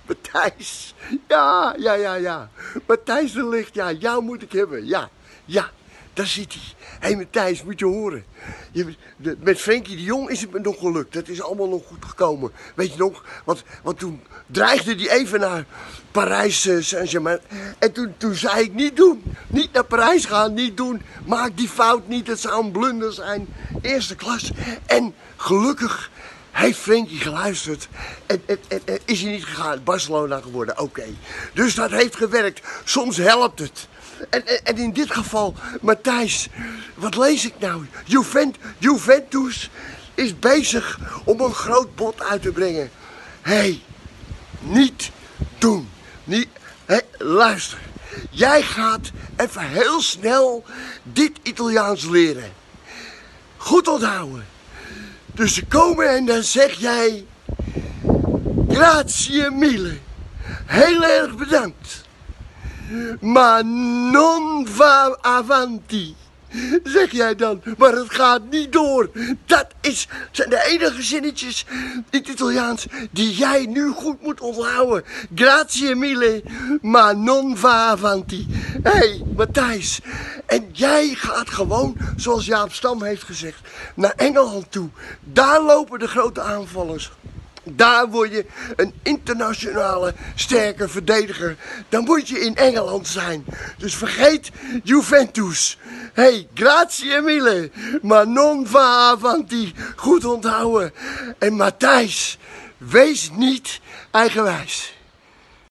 Matthijs. Ja. Matthijs de Ligt, ja, jou moet ik hebben. Ja, daar zit hij. Hé Matthijs, moet je horen. Met Frenkie de Jong is het me nog gelukt. Dat is allemaal nog goed gekomen. Weet je nog? Want toen dreigde hij even naar Parijs Saint-Germain. En toen zei ik niet doen. Niet naar Parijs gaan, niet doen. Maak die fout niet, het zou een blunder zijn. Eerste klas. En gelukkig heeft Frenkie geluisterd en is hij niet gegaan, Barcelona geworden, oké. Dus dat heeft gewerkt, soms helpt het. En in dit geval, Matthijs, wat lees ik nou? Juventus is bezig om een groot bod uit te brengen. Hé, niet doen. Luister, jij gaat even heel snel dit Italiaans leren. Goed onthouden. Dus ze komen en dan zeg jij, grazie mille, heel erg bedankt, ma non va avanti, zeg jij dan, maar het gaat niet door. Dat zijn de enige zinnetjes in het Italiaans die jij nu goed moet onthouden. Grazie mille, ma non va avanti. Hé, Matthijs, en jij gaat gewoon, zoals Jaap Stam heeft gezegd, naar Engeland toe. Daar lopen de grote aanvallers. Daar word je een internationale sterke verdediger. Dan moet je in Engeland zijn. Dus vergeet Juventus. Hé, grazie mille, ma non va avanti. Goed onthouden. En Matthijs, wees niet eigenwijs.